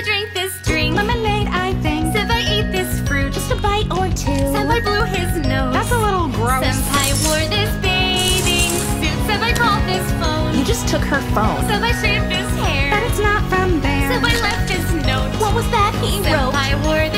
drank this drink. Lemonade, I think. Senpai ate this fruit. Just a bite or two. Senpai blew his nose. That's a little gross. Senpai wore this bathing suit. Senpai called this phone. You just took her phone. Senpai shaved his hair. But it's not from there. Senpai left his note. What was that he wrote? Senpai wore